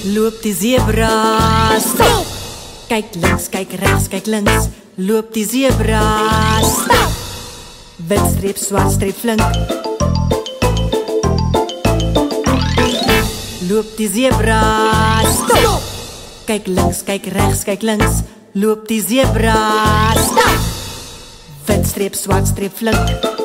Loop die zebra, stop. Kijk links, kijk rechts, kijk links. Loop die zebra, stop. Wit streep, zwart streep, flink. Loop die zebra, stop. Kijk links, kijk rechts, kijk links. Loop die zebra, stop. Wit streep, zwart streep, flink.